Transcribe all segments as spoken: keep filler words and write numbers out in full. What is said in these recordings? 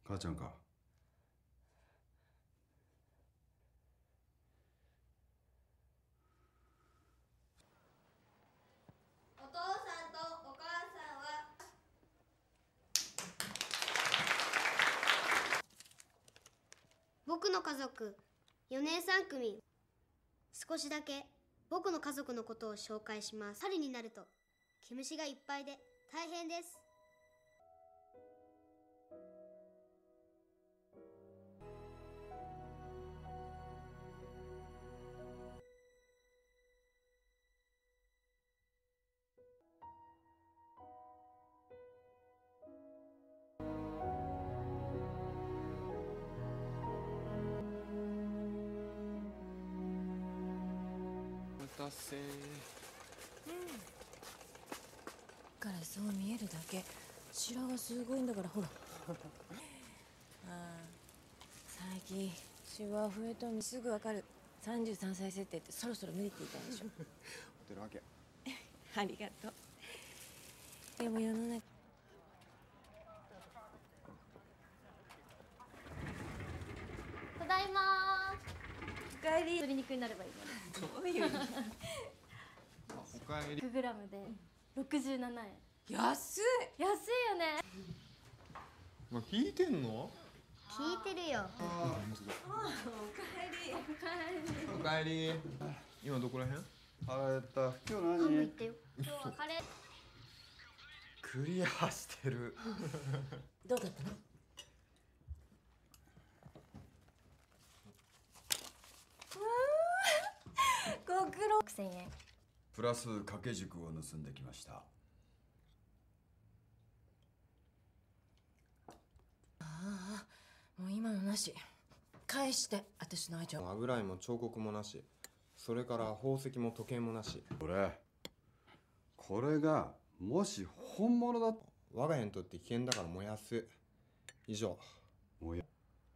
母ちゃんか。 お父さんとお母さんは僕の家族よねんさん組。少しだけ僕の家族のことを紹介します。春になると毛虫がいっぱいで大変です。 お待たせ。 からそう見えるだけ白がすごいんだからほらああ最近シワ増えとんすぐわかる。さんじゅうさんさい設定ってそろそろ無理って言いたいでしょホテルわけ。 ありがとう。でも世の中ただいまおかえり。 鶏肉になればいいのどういうおかえり。 ひゃくグラムでろくじゅうななえん。 安い。 安いよね。 ま引いてんの？ 聞いてるよ。 ああ、 おかえり。 おかえり。今どこらへん？ 腹減った。今日ハム行っ何？ てよ。今日はカレー。 クリアしてる。 どうだったの？ご苦労。 ろくせんえん。 プラス掛け軸を盗んできました。 ああもう今のなし。返して私の愛情。 油絵も彫刻もなし。それから宝石も時計もなし。 これこれがもし本物だと我が家にとって危険だから燃やす。以上。 もうや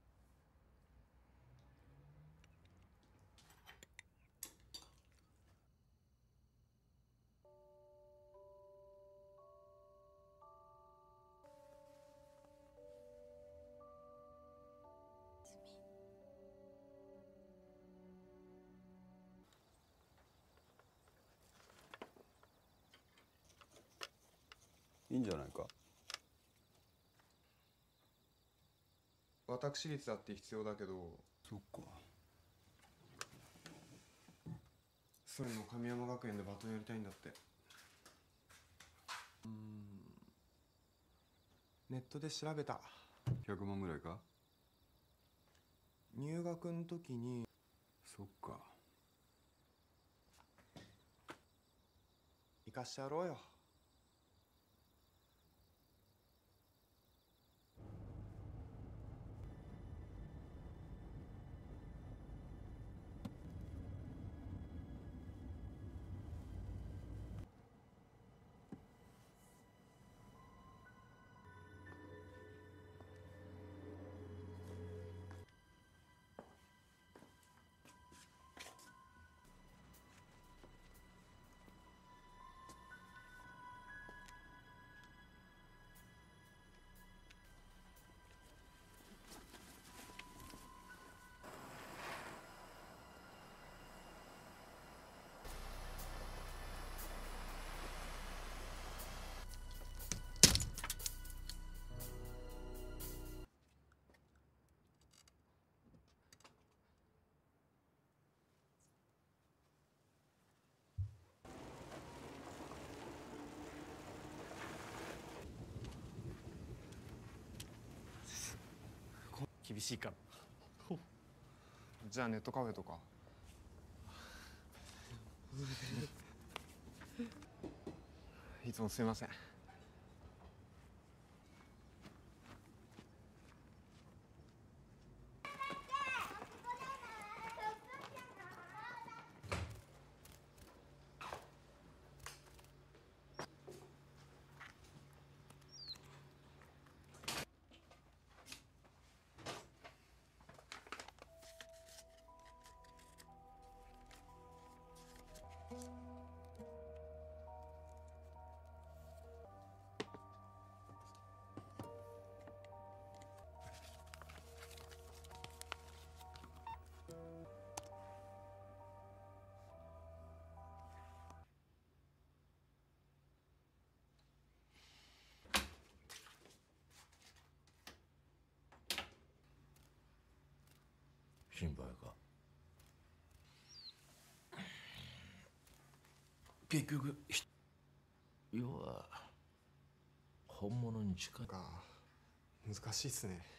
いいんじゃないか。 私立だって必要だけど、 そっか。 それの神山学園でバトンやりたいんだって。うん。ネットで調べた。 ひゃくまんぐらいか。 入学の時に。 そっか。 行かしてやろうよ。厳しいから。じゃあネットカフェとか。いつもすいません。 心配か。結局ひ要は本物に近い。 か難しいっすね。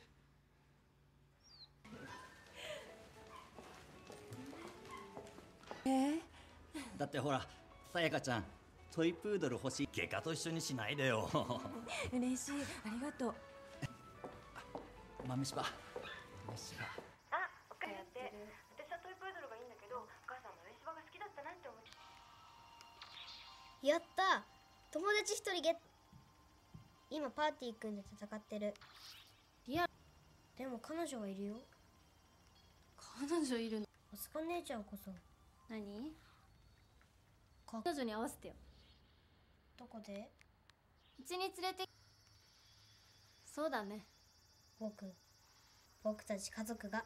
だってほら、さやかちゃんトイプードル欲しい。外科と一緒にしないでよ。 嬉しい、ありがとう。 豆柴豆柴。 あ、おかやって。私はトイプードルがいいんだけど、お母さん豆柴が好きだったなって思って。 やった友達一人ゲット。今パーティー組んで戦ってる。リアル。でも彼女はいるよ。 彼女いるの？ あすか姉ちゃんこそ。 何？ か彼女に合わせてよ。 どこで？ うちに連れて。そうだね。 僕僕たち家族が。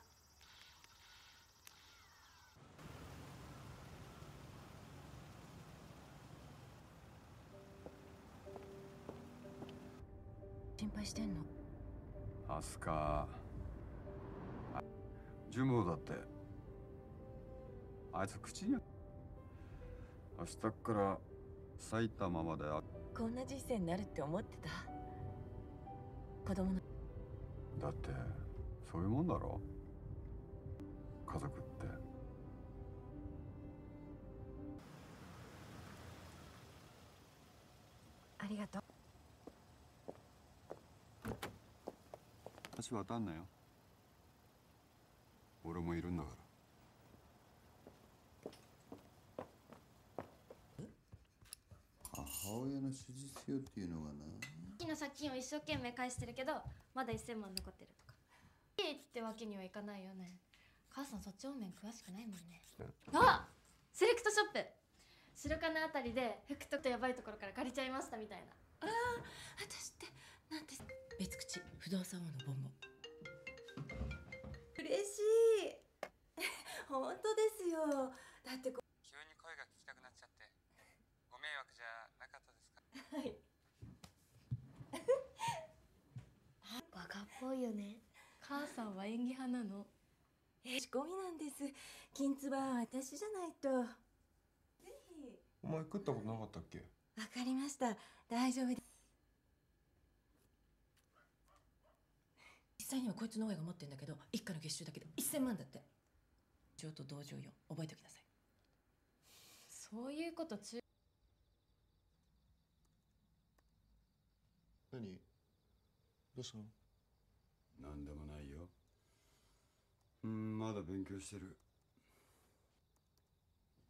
心配してんの？ アスカ、ジュモだってあいつ口に明日から埼玉まで。 こんな人生になるって思ってた。子供のだってそういうもんだろ、家族って。 ありがとう。 橋渡んなよ、俺もいるんだから。 母親の手術費用っていうのがな、 月の借金を一生懸命返してるけどまだせんまん残ってるとか。いいってわけにはいかないよね。母さんそっち方面詳しくないもんね。あ、セレクトショップ白金あたりで服とやばいところから借りちゃいましたみたいな。 ああ、私ってなんて別口不動産王のボンボン。嬉しい。本当ですよ。だってこ急に声が聞きたくなっちゃってご迷惑じゃなかったですか？ はい。 バカっぽいよね。 母さんは演技派なの。 え仕込みなんです。金つばは私じゃないと。ぜひ。 お前食ったことなかったっけ？ わかりました。大丈夫です。実際にはこいつの親が持ってんだけど、一家の月収だけでせんまんだって。情と同情よ、覚えておきなさい。 そういうこと中。 何？どうしたの？ なんでもないよ。うん、まだ勉強してる。うん。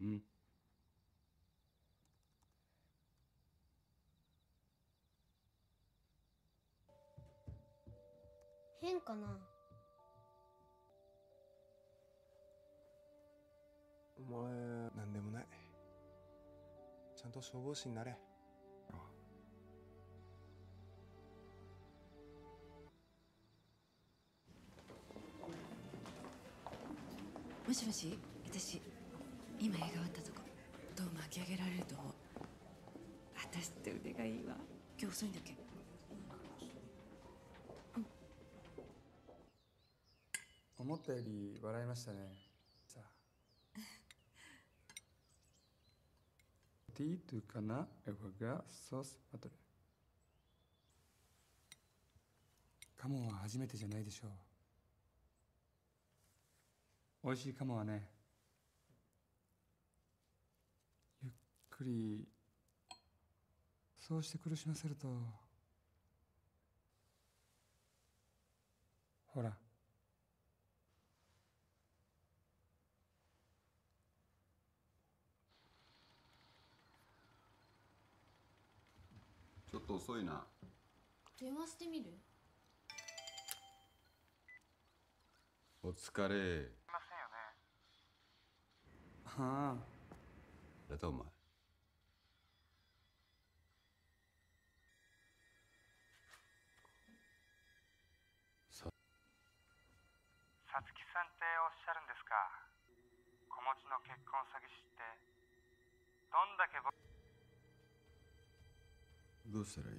変かな。 お前なんでもない。ちゃんと消防士になれ。 もしもし、私今映画終わったとこ。どう巻き上げられると思う。私って腕がいいわ。今日遅いんだっけ？ 思ったより笑いましたね。さあ。Ti tu kana ewaga sos matore。カモは初めてじゃないでしょう。美味しいカモはね、ゆっくりそうして苦しませると、ほら。 ちょっと遅いな。 電話してみる？ お疲れ。 はあ。 誰だお前。ささつきさんっておっしゃるんですか？子持ちの結婚詐欺師ってどんだけ僕。 どうしたらいい？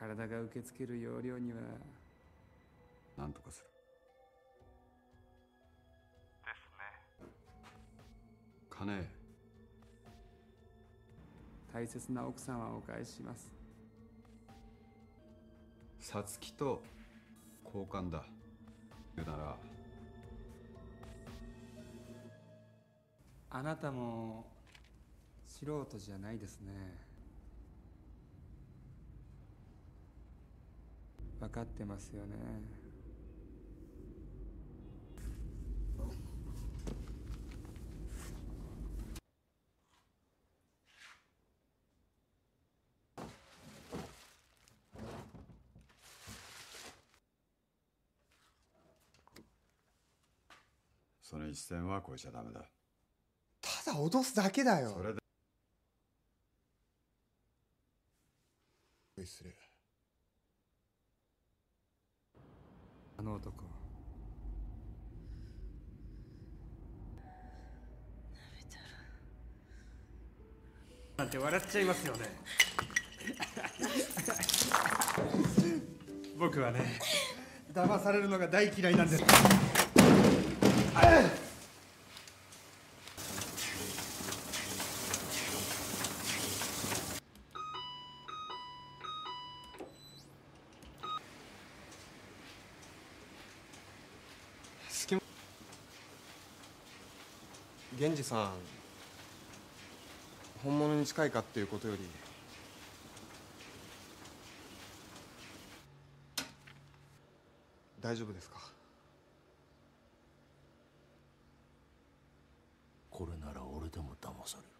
体が受け付ける容量には。 なんとかする。 ですね。 金、 大切な奥さんはお返しします。 皐月と交換だ。言うならあなたも素人じゃないですね。分かってますよね。 その一線は越えちゃダメだ。 ただ脅すだけだよ。 それで失礼。 あの男、なんて笑っちゃいますよね。僕はね、騙されるのが大嫌いなんです。 隙間源氏さん、本物に近いかっていうことより大丈夫ですか？ これなら俺でも騙される。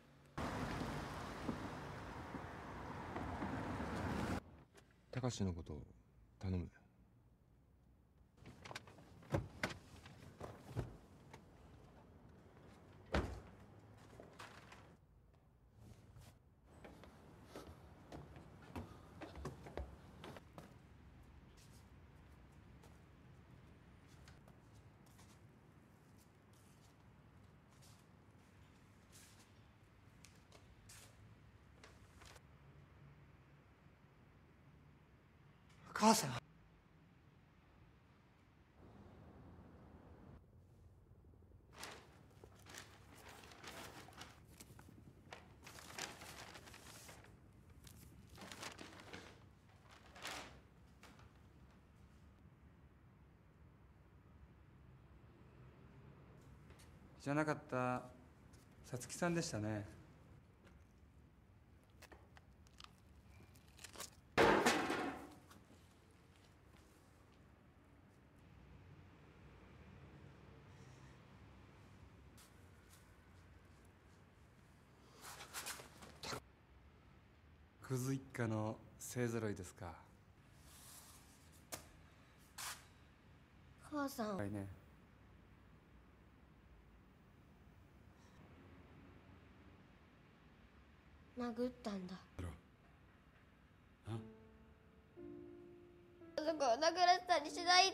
高志のこと頼む。母さん。 じゃなかった皐月さんでしたね。クズ一家の勢ぞろいですか。 母さん、 はいね。 殴ったんだ。 家族を殴らせたりしないって。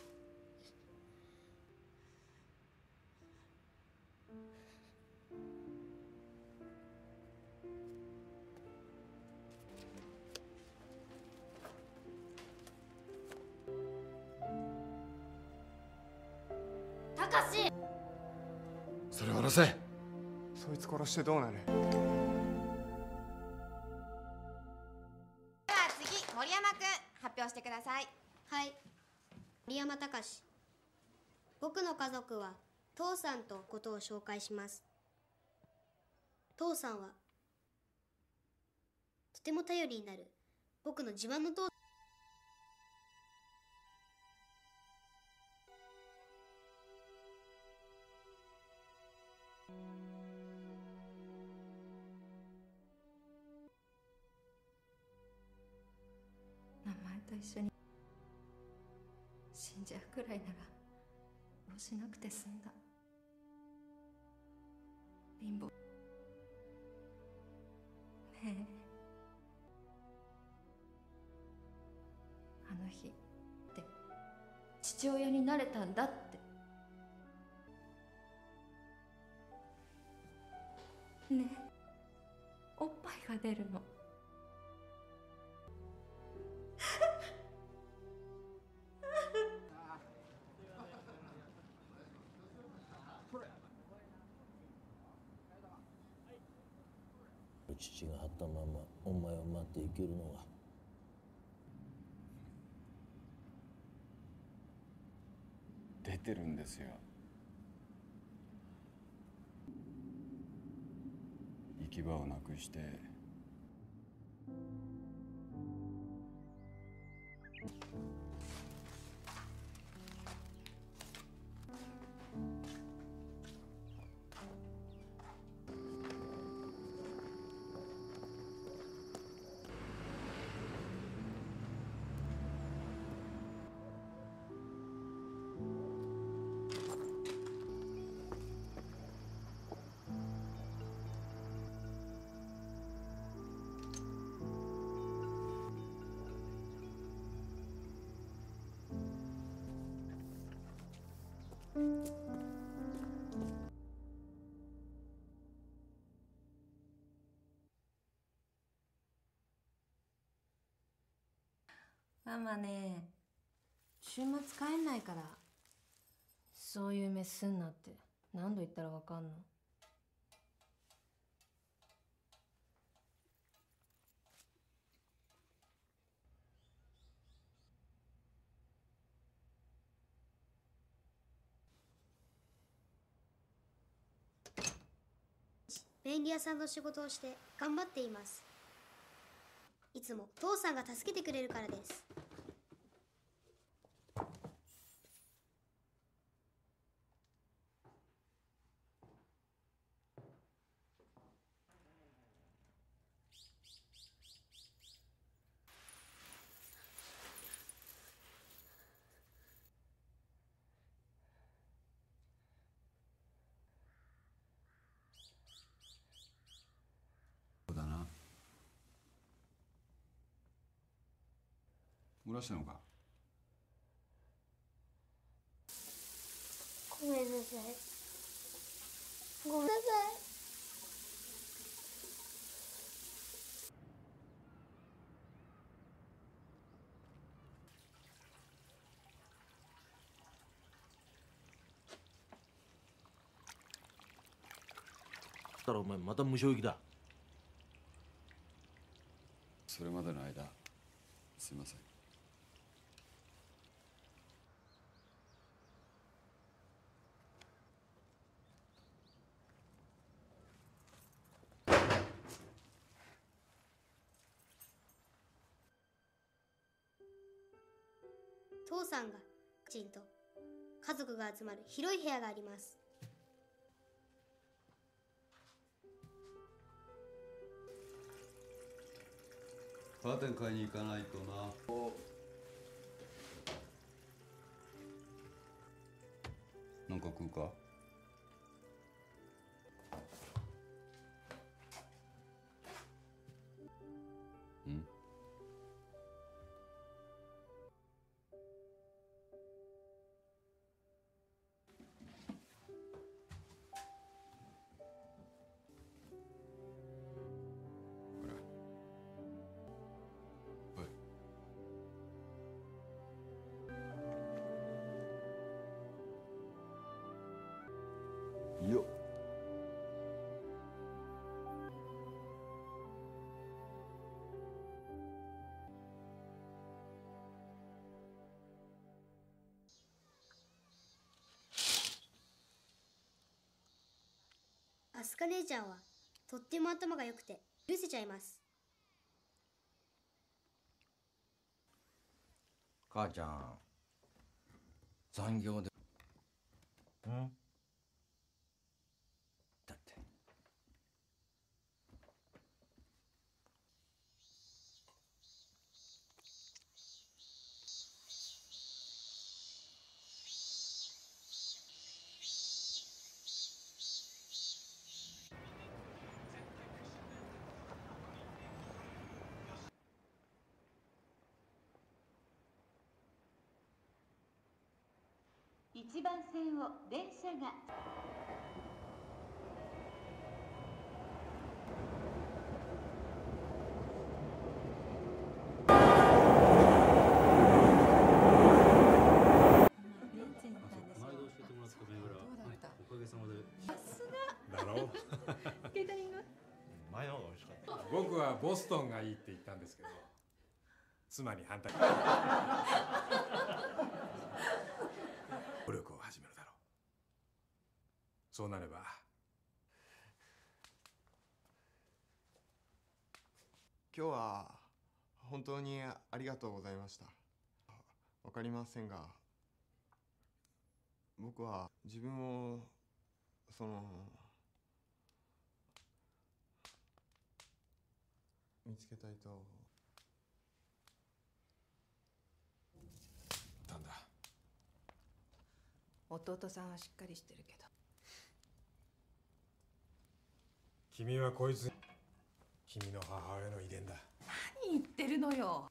たかし、 それを下ろせ。 そいつ殺してどうなる？ では次、森山くん発表してください。 はい、森山隆。僕の家族は父さんとことを紹介します。父さんはとても頼りになる僕の自慢の父。 名前と一緒に死んじゃうくらいならどうしなくて済んだ。貧乏ねえ、あの日って父親になれたんだってねえ、おっぱいが出るの。 父が張ったままお前を待っていけるのは。 出てるんですよ。行き場をなくしてママね、週末帰んないから。 そういう目すんなって何度言ったらわかんの。 便利屋さんの仕事をして頑張っています。いつも父さんが助けてくれるからです。 そうだな。漏らしたのか。 ごめんなさい。ごめんなさい。 だからお前また無償行きだ。 それまでの間すいません。 父さんがきちんと家族が集まる広い部屋があります。 カーテン買いに行かないとな。なんか食うか。うんよっ。 アスカ姉ちゃんはとっても頭が良くて許せちゃいます。 母ちゃん残業でうんだって一番線を電車がだろうケータリング前の方が美味しかった。 僕はボストンがいいって言ったんですけど、妻に反対。努力を始めるだろう。そうなれば今日は本当にありがとうございました。わかりませんが、僕は自分をその見つけたいと。 なんだ。 弟さんはしっかりしてるけど。 君はこいつ、君の母親の遺伝だ。 何言ってるのよ。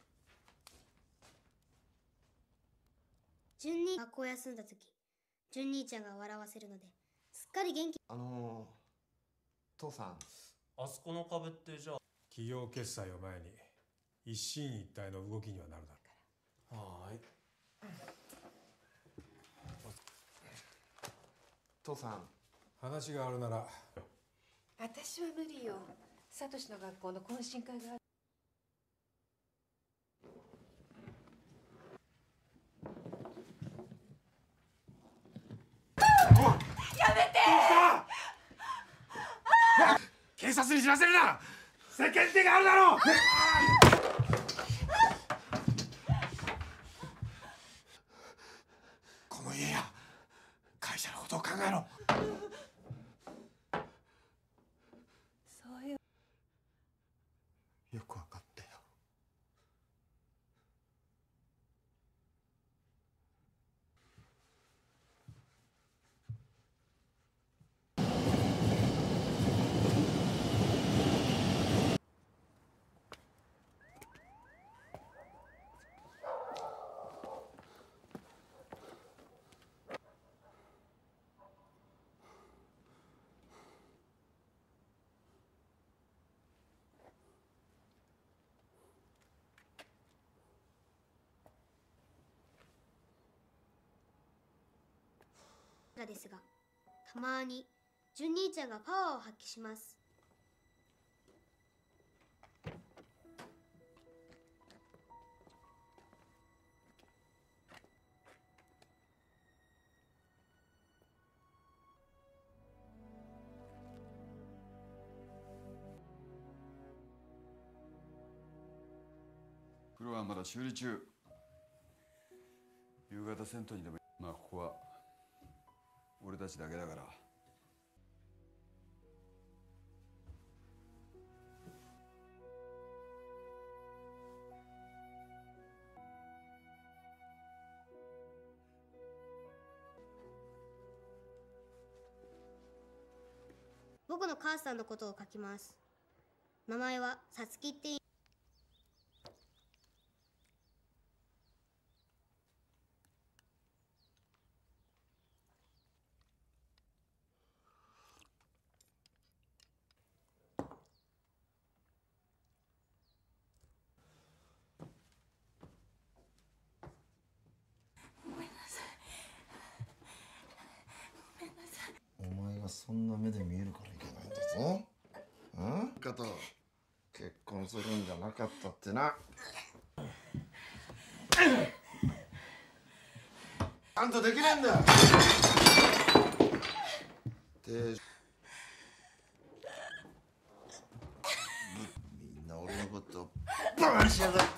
純兄学校休んだ時、純兄ちゃんが笑わせるのですっかり元気。 あのー、父さん、 あそこの壁ってじゃあ企業決済を前に一進一退の動きにはなるだろう。 はーい。父さん、 話があるなら。 私は無理よ。サトシの学校の懇親会がある。 やめて！警察に知らせるな！世間体があるだろう！この家や会社のことを考えろ。 そういう。 よくわかったよ。 ですが、たまに純兄ちゃんがパワーを発揮します。 風呂はまだ修理中。夕方銭湯にでも。まあここは俺たちだけだから。 僕の母さんのことを書きます。名前はさつきって言い。 そんな目で見えるからいけないんだぞ。うんかと結婚するんじゃなかったってな。あんたできないんだ。でみんな俺のことバカにしやがって。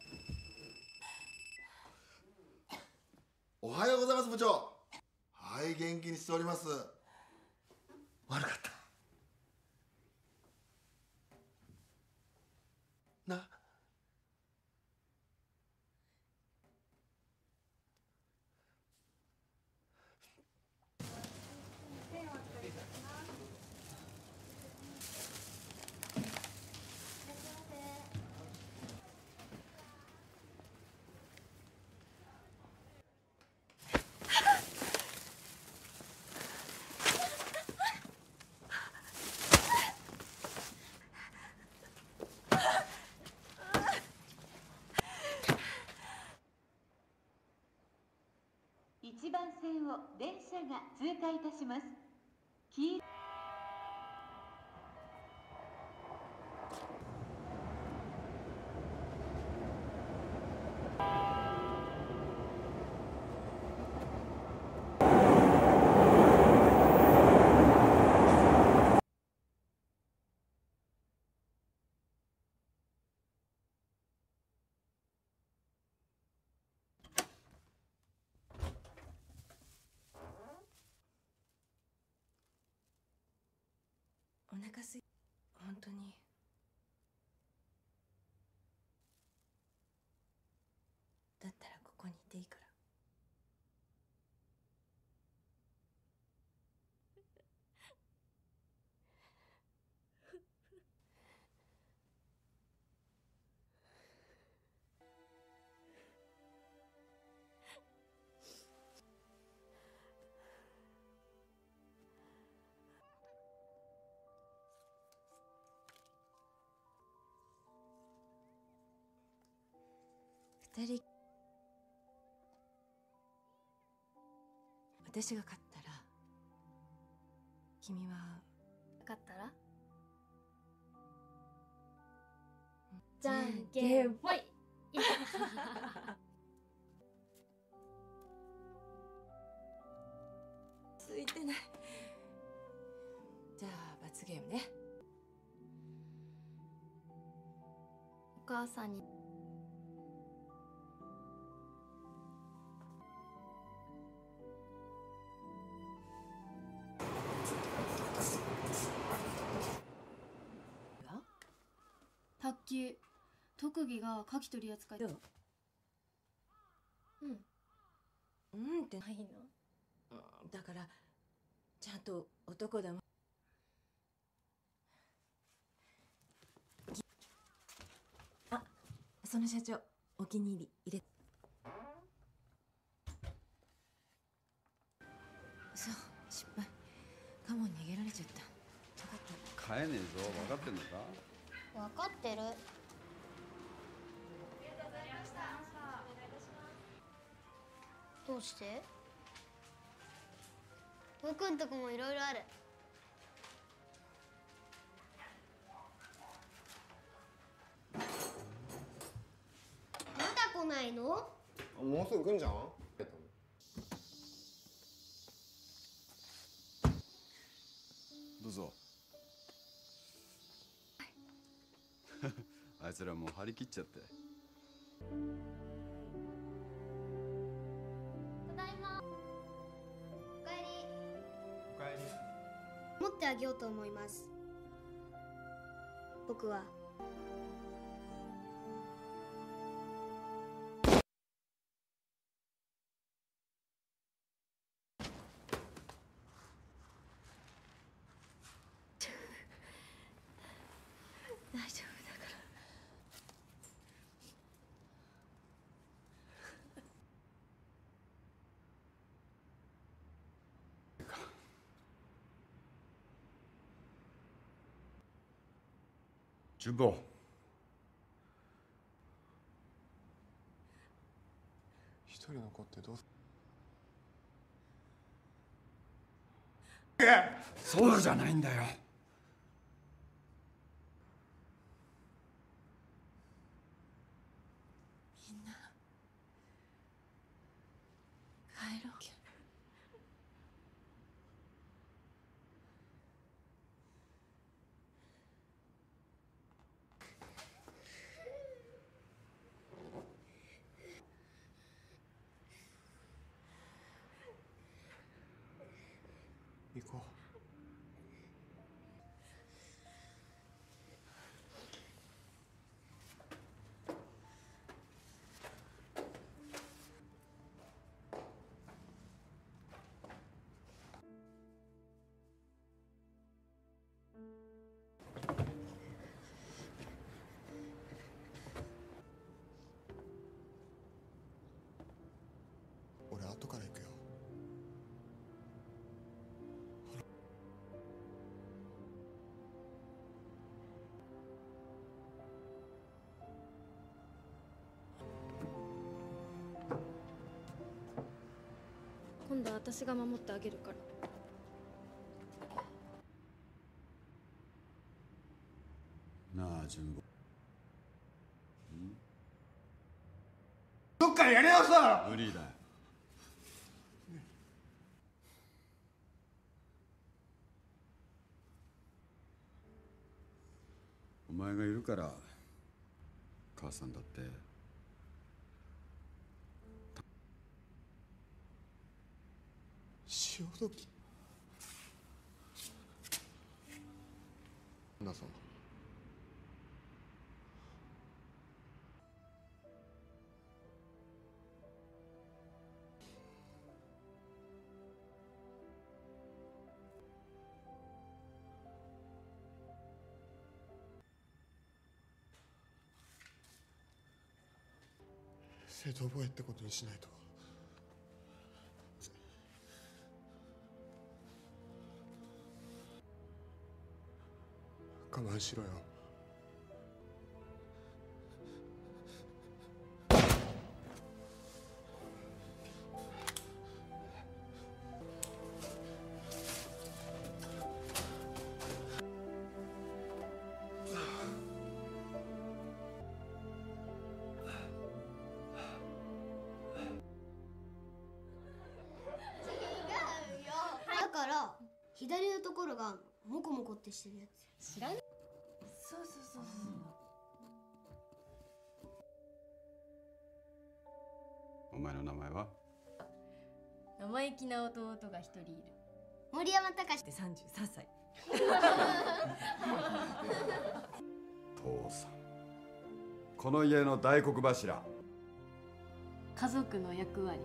おはようございます部長。はい元気にしております。悪かったな。 一番線を電車が通過いたします。黄お腹すい本当にだったらここにいていいから。二人私が勝ったら君は勝ったらじゃんけんぽいついてない。じゃあ罰ゲームね。 お母さんに卓球特技が牡蠣取り扱い。 どう？ うんうんってないの？ うんだからちゃんと男だもん。あ、その社長お気に入り入れ。そう失敗。カモに逃げられちゃった。分かった。 買えねえぞ。分かってんのか？ 分かってる。どうして？僕んとこもいろいろある。まだ来ないの？ もうすぐ来んじゃん。 どうぞ。あいつらもう張り切っちゃって。 ただいま。おかえり。 おかえり。 持ってあげようと思います。僕は大丈夫だから。 純坊。 一人残ってどうすそうじゃないんだよ。 みんな帰ろう。 行こう。俺後から行くよ。 今度は私が守ってあげるから。 なあ純坊。 どっかでやり直そう。 無理だよ。お前がいるから母さんだって潮時。 だぞ。正当防衛ってことにしないと。我慢しろよ。 だから左のところがモコモコってしてるやつ。 知らない。 そうそうそうお前の名前は？ 生意気な弟が一人いる。 森山隆でさんじゅうさんさい。 父さん、この家の大黒柱。 家族の役割。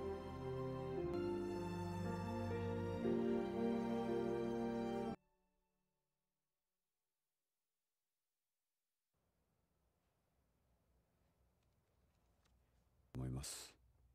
思います。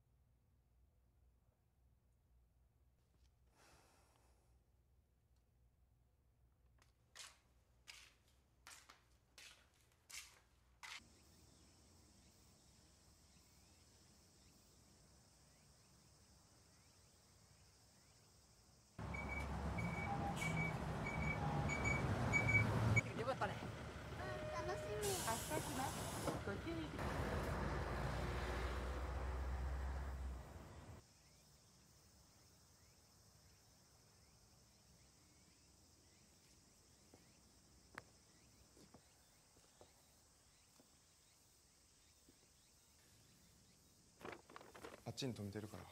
よかったね。 楽しみ。 明日来ます。ご注意ください。 あっちに止めてるから。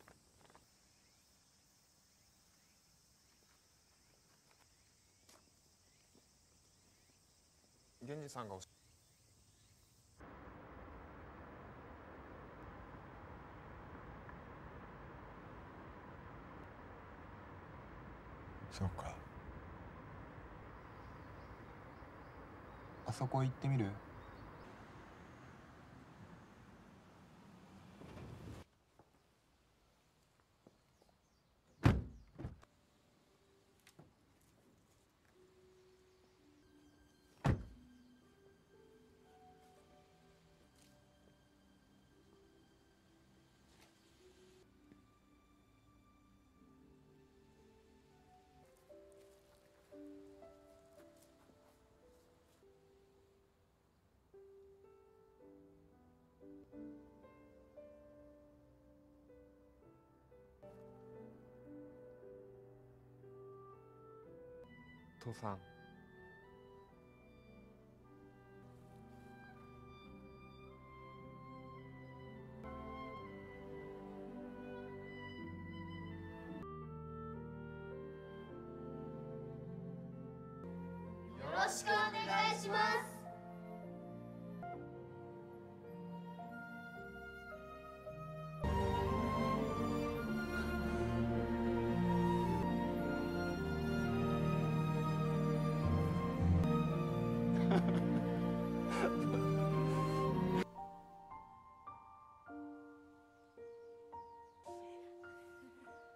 源氏さんがおしそうか。あそこ行ってみる？ 父さん。 よろしくお願いします。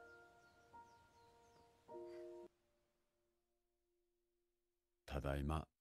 ただいま。